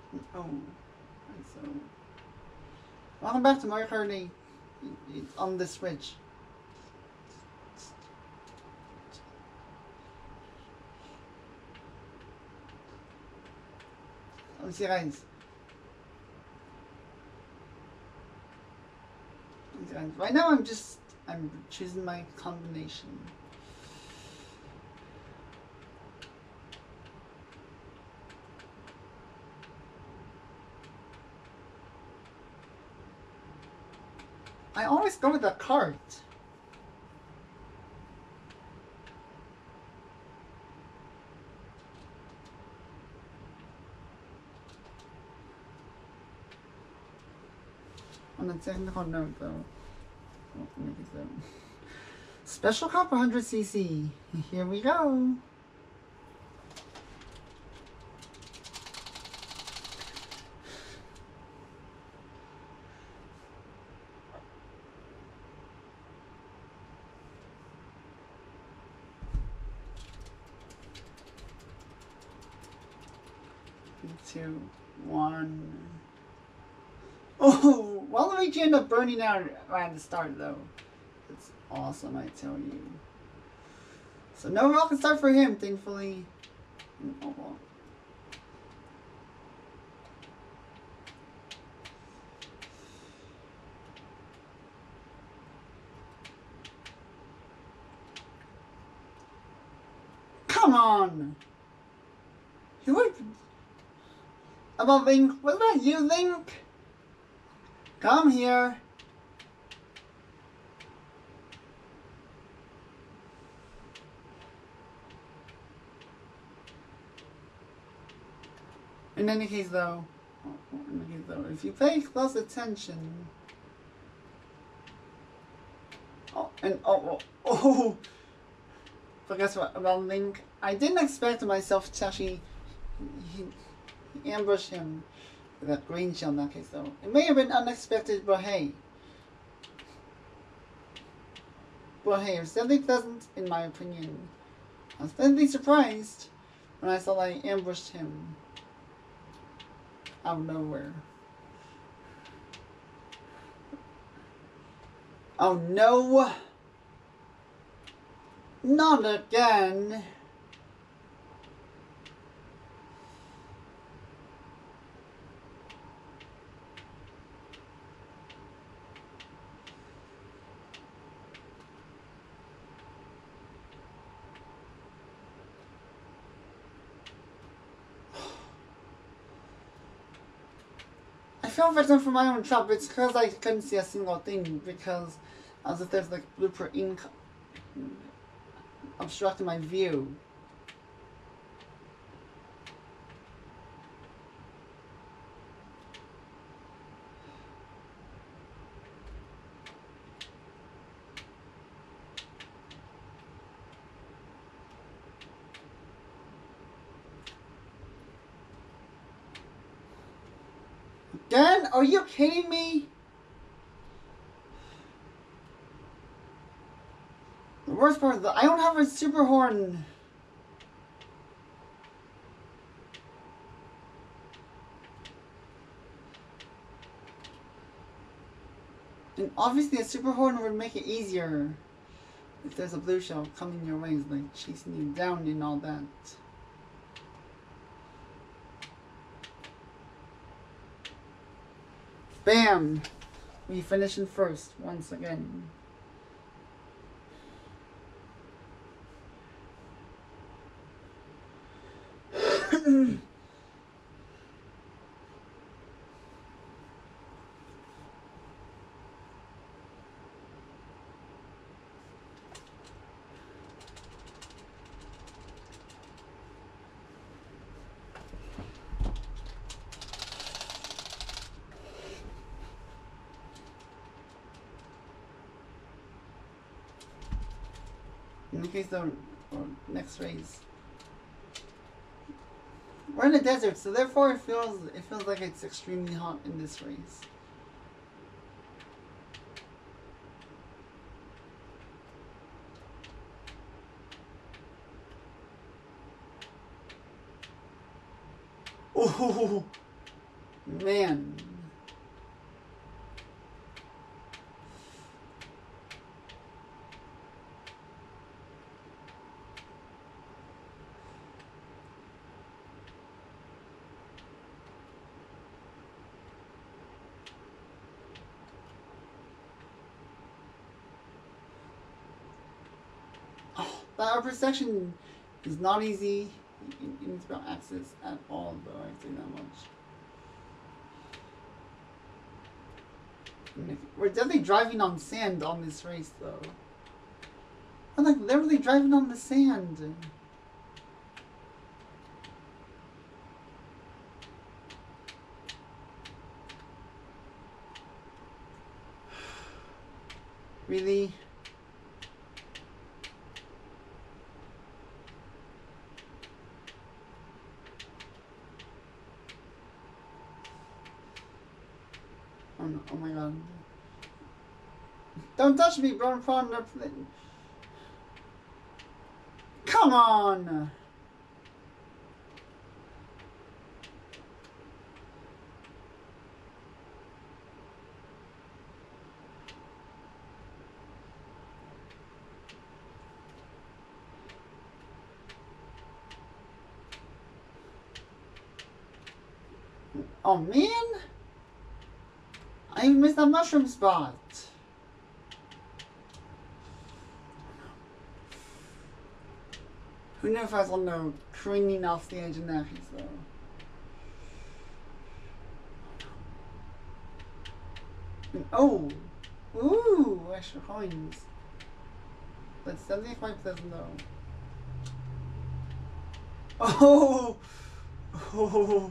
Oh, right, so welcome back to Mario Kart 8. It's on the Switch. Let's see, guys. Right now, I'm choosing my combination. I always go with the Kart. On a technical note, though, special cup 100cc. Here we go. Three, 2, 1. Oh, Waluigi ended up burning out right at the start, though. It's awesome, I tell you. So no rocket start for him, thankfully. Oh, well. Come on! He would. About Link. What about you, Link? Come here. In any case, though, if you pay close attention. But guess what? About Link, I didn't expect myself to actually ambush him with that green shell in that case, though. It may have been unexpected, but hey. But hey, it was definitely pleasant, in my opinion. I was pleasantly surprised when I saw that I ambushed him out of nowhere. Oh no! Not again! I fell victim for my own trap. It's because I couldn't see a single thing, because as if there's like blooper ink obstructing my view. Again? Are you kidding me? The worst part is that I don't have a super horn. And obviously a super horn would make it easier if there's a blue shell coming your way, like chasing you down and all that. Bam! We finish in first once again. In the case of next race, we're in the desert, so therefore it feels like it's extremely hot in this race. Oh, Man. The upper section is not easy in spell access at all, though, I say that much. We're definitely driving on sand on this race, though. I'm like literally driving on the sand. Really? Oh, no. Oh my god. Don't touch me, bro. Come on! Oh man! I even missed that mushroom spot. Who knew if I was on the careening off the edge in that case, though? And, oh! Ooh! Extra coins. But 75,000 though. Oh! Oh!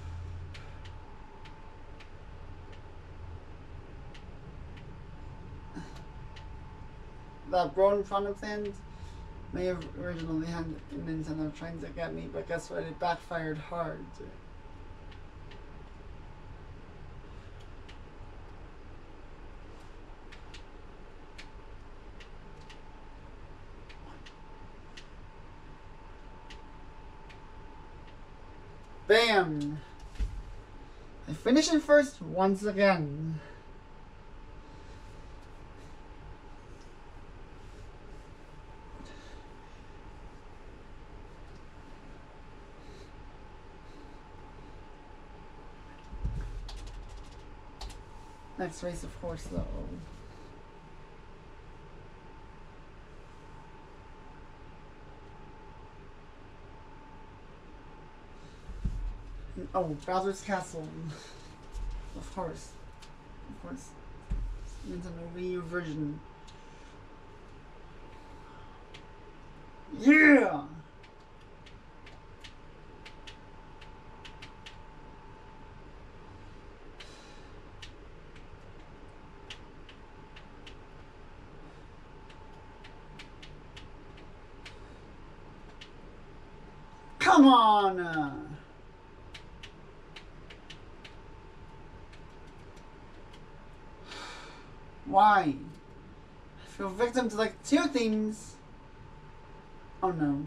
That bro in front of things may have originally had Nintendo trying to get me, but guess what? It backfired hard. Bam! I finished it first once again. Next race, of course, though. Oh, Bowser's Castle. Of course. Of course. Nintendo Wii U version. Yeah! Come on! Why? I feel victim to like 2 things. Oh no.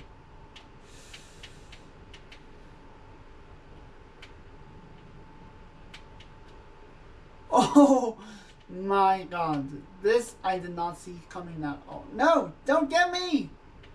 Oh my god. This I did not see coming at all. No! Don't get me!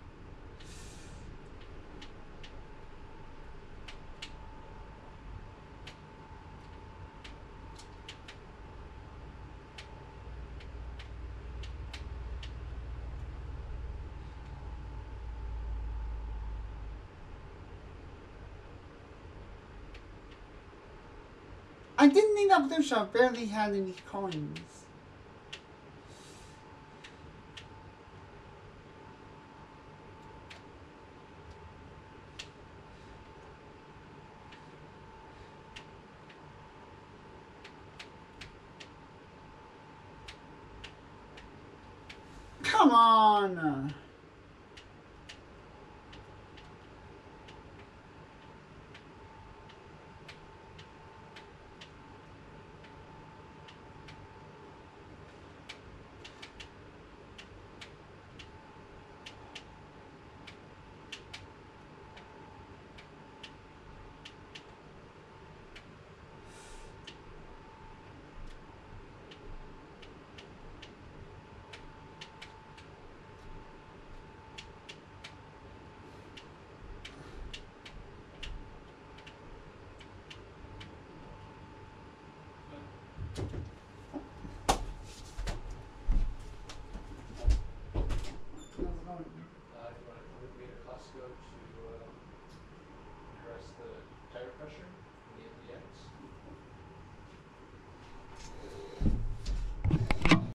I didn't think that blue shot barely had any coins. Come on!